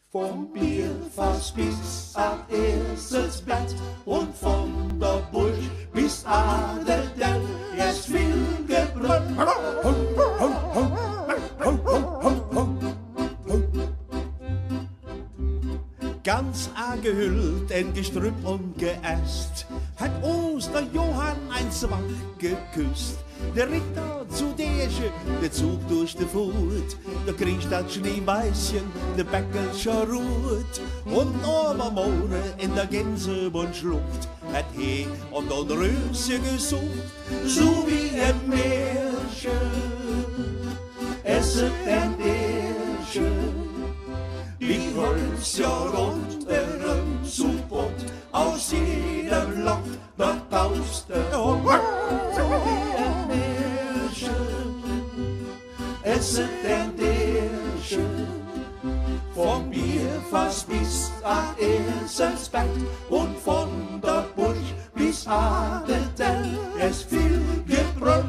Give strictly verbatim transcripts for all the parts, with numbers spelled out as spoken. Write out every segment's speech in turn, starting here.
Vom Bierfass bis an erstes Blatt und von der Burg bis an der Dell, es viel Gebrüll. Ganz angehüllt in Gestrüpp und Geäst, hat Osterjohann ein Zwang geküsst. Der Ritter zu Derschen, der Zug durch die Furt, da kriegt das Schneemeißchen, der Bäckel schon ruht. Und obermorgen in der Gänsebundschlucht hat he und dann Röse gesucht, so wie im Märche, es ist ein Derschen. Die Holz ja rundherum zu bunt, aus jedem Loch, da taust der Hund. So wie ein Märchen, es ist ein Derschen. Vom Bierfass bis an erstes Bett und von der Burg bis an den Dell, es viel Gebrüll.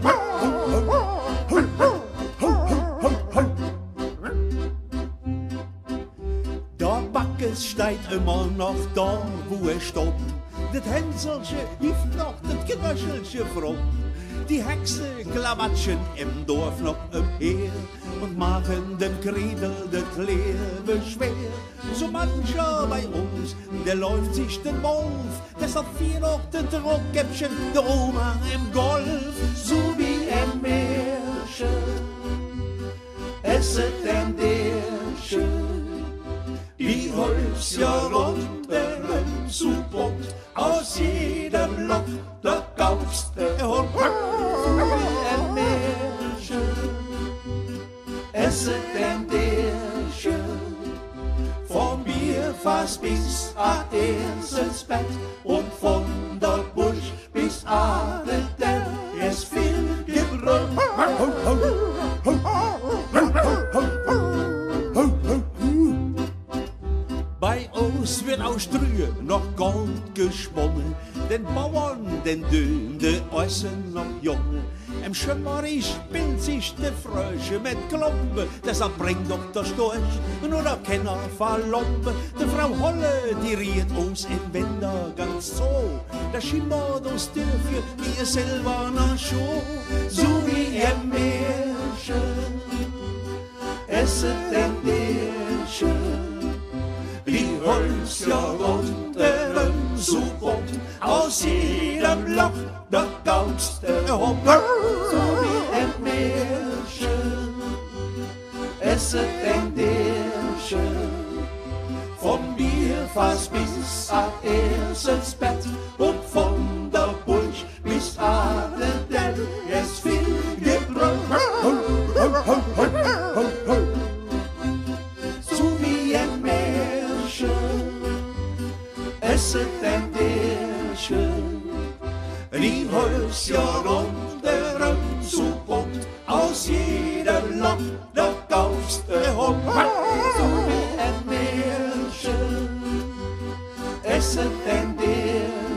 Es steht immer noch da, wo er stand. Das Hänselchen hieft noch das Knöchelchen fromm. Die Hexe klawatschen im Dorf noch umher und machen dem Kriedel das Leben schwer. So mancher bei uns, der läuft sich den Wolf, deshalb viel noch den Druckkäppchen der Oma im Golf. So wie ein Märchen, es ist ein Derschen. Die Holz ja rundherum zu bunt, aus jedem Loch, da gaust der Hund. So wie ein Märchen, es ist ein Derschen. Vom Bierfass bis an erstes Bett und von der Burg bis an den Dell, es viel Gebrüll. Bei uns wird aus Strühe noch Gold gesponnen, den Bauern, den Dön, de Essen noch jung. Im Schömmeri spielt sich de Frösche mit Klombe, deshalb bringt doch der Storch nur der Kenner verlombe. De Frau Holle, die riet uns im Winter ganz so, da schimmert uns dürfje wie ihr silberner Schuh. So wie ein Märchen, es ist ein Derschen. Die Holz ja rundherum so bunt, aus jedem Loch, da gaust der Hund. So wie ein Märchen, es ist ein Derschen. Vom Bierfass bis an erstes Bett und von der Burg bis an den Dell, es viel Gebrüll. So wie ein Märchen, es ist ein Derschen. Die Holz ja rundherum zu bunt, aus jedem Loch, da gaust der Hund. So wie ein Märchen, es ist ein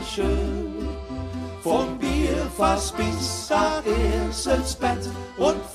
Derschen. Vom Bierfass bis an erstes Bett und